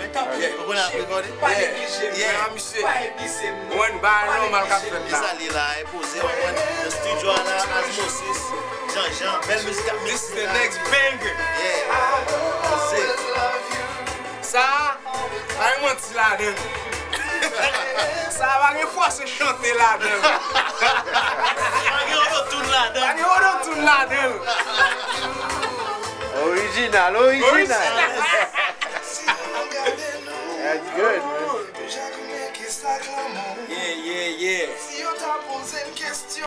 Vous avez regardé? Yeah, monsieur. One bar normal café Et ça, il a posé le studio à la Osmosis. Jean, belle musique. This is the next banger. Yeah. Ça, I want to la donne. Ça va une fois se chanter la donne. On tourne la donne. Original. That's good, man. Yeah.